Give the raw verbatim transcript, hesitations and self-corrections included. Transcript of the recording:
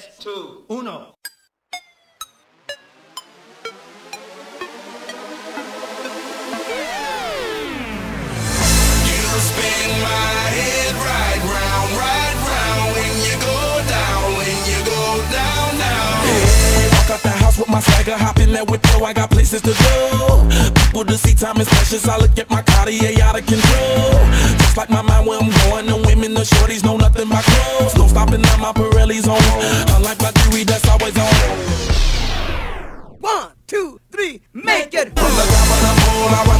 tres, dos, uno. With my swagger, hop in that whip, yo, I got places to go. People to see, time is precious. I look at my Cartier out of control. Just like my mind where I'm going, the women, the shorties know nothing but clothes. No stopping at my Pirelli's on. Unlike my jewelry, that's always on. One, two, three, make it. From the top of the moon, I